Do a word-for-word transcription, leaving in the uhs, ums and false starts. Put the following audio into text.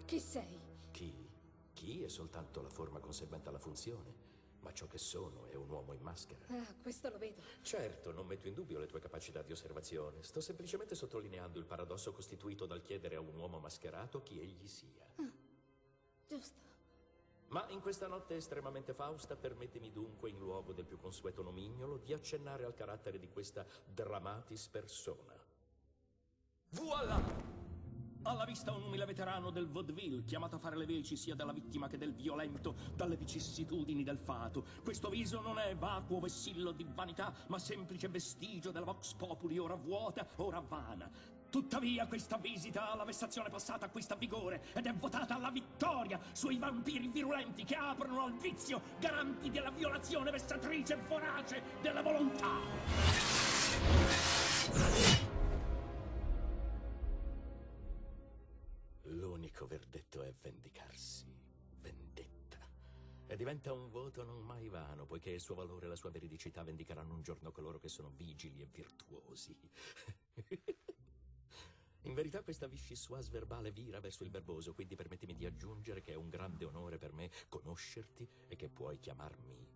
Chi sei? Chi? Chi è soltanto la forma conseguente alla funzione, ma ciò che sono è un uomo in maschera. Ah, questo lo vedo. Certo, non metto in dubbio le tue capacità di osservazione. Sto semplicemente sottolineando il paradosso costituito dal chiedere a un uomo mascherato chi egli sia. Ah, giusto. Ma in questa notte estremamente fausta, permettimi dunque, in luogo del più consueto nomignolo, di accennare al carattere di questa dramatis persona. Voilà! Alla vista un umile veterano del vaudeville, chiamato a fare le veci sia della vittima che del violento, dalle vicissitudini del fato. Questo viso non è vacuo vessillo di vanità, ma semplice vestigio della vox populi, ora vuota, ora vana. Tuttavia questa visita alla vessazione passata acquista vigore ed è votata alla vittoria sui vampiri virulenti che aprono al vizio, garanti della violazione vessatrice e vorace della volontà. L'unico verdetto è vendicarsi, vendetta. E diventa un voto non mai vano, poiché il suo valore e la sua veridicità vendicheranno un giorno coloro che sono vigili e virtuosi. In verità questa vichyssoise verbale vira verso il verboso, quindi permettimi di aggiungere che è un grande onore per me conoscerti e che puoi chiamarmi